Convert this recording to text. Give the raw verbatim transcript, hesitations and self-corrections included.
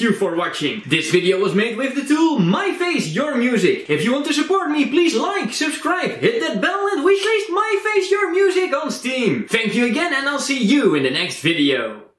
thank you for watching. This video was made with the tool My Face Your Music. If you want to support me, please like, subscribe, hit that bell and wishlist My Face Your Music on Steam. Thank you again and I'll see you in the next video.